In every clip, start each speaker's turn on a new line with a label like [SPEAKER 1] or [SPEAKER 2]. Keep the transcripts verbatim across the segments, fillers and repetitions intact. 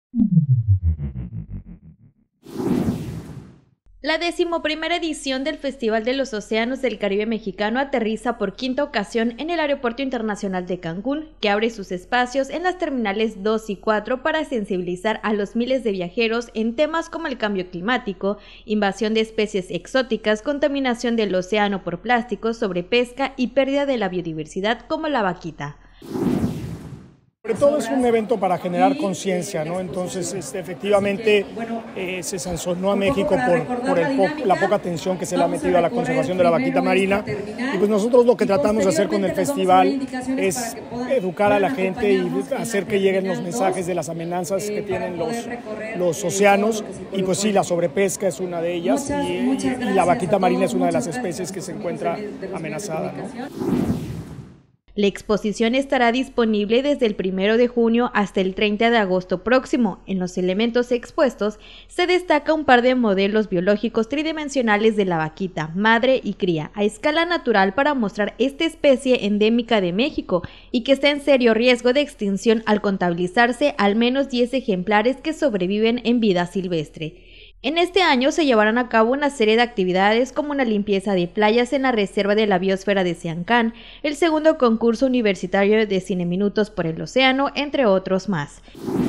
[SPEAKER 1] La decimoprimera edición del Festival de los Océanos del Caribe Mexicano aterriza por quinta ocasión en el Aeropuerto Internacional de Cancún, que abre sus espacios en las terminales dos y cuatro para sensibilizar a los miles de viajeros en temas como el cambio climático, invasión de especies exóticas, contaminación del océano por plásticos, sobrepesca y pérdida de la biodiversidad como la vaquita.
[SPEAKER 2] Sobre todo es un evento para generar conciencia, ¿no? Entonces, este, efectivamente, eh, se sancionó a México por, por el po la poca atención que se le ha metido a la conservación de la vaquita marina. Y pues nosotros lo que tratamos de hacer con el festival es educar a la gente y hacer que lleguen los mensajes de las amenazas que tienen los, los océanos. Y pues sí, la sobrepesca es una de ellas y, y, y la vaquita marina es una de las especies que se encuentra amenazada, ¿no?
[SPEAKER 1] La exposición estará disponible desde el primero de junio hasta el treinta de agosto próximo. En los elementos expuestos se destaca un par de modelos biológicos tridimensionales de la vaquita, madre y cría, a escala natural para mostrar esta especie endémica de México y que está en serio riesgo de extinción al contabilizarse al menos diez ejemplares que sobreviven en vida silvestre. En este año se llevarán a cabo una serie de actividades como una limpieza de playas en la Reserva de la Biosfera de Siancán, el segundo concurso universitario de Cine Minutos por el Océano, entre otros más.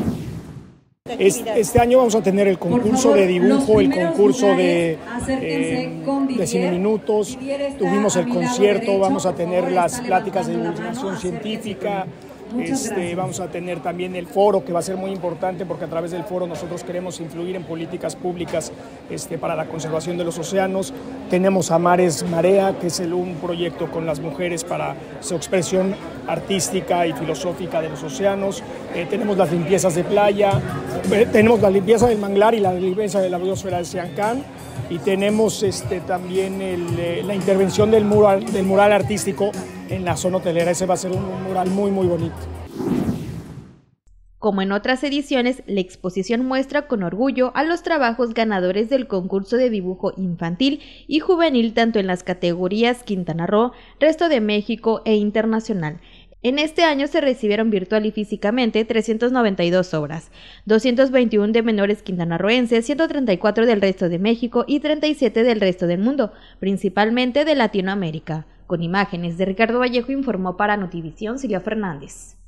[SPEAKER 2] Este año vamos a tener el concurso de dibujo, el concurso de, eh, de Cine Minutos, tuvimos el concierto, vamos a tener las pláticas de divulgación científica. Este, vamos a tener también el foro, que va a ser muy importante porque a través del foro nosotros queremos influir en políticas públicas este, para la conservación de los océanos. Tenemos a Mares Marea, que es el, un proyecto con las mujeres para su expresión artística y filosófica de los océanos. Eh, tenemos las limpiezas de playa, eh, tenemos la limpieza del manglar y la limpieza de la biosfera de Siancán. Y tenemos este, también el, eh, la intervención del mural, del mural artístico en la zona hotelera. Ese va a ser un, un mural muy, muy bonito.
[SPEAKER 1] Como en otras ediciones, la exposición muestra con orgullo a los trabajos ganadores del concurso de dibujo infantil y juvenil tanto en las categorías Quintana Roo, Resto de México e Internacional. En este año se recibieron virtual y físicamente trescientas noventa y dos obras, doscientos veintiuno de menores quintanarroenses, ciento treinta y cuatro del resto de México y treinta y siete del resto del mundo, principalmente de Latinoamérica. Con imágenes de Ricardo Vallejo informó para Notivisión Silvia Fernández.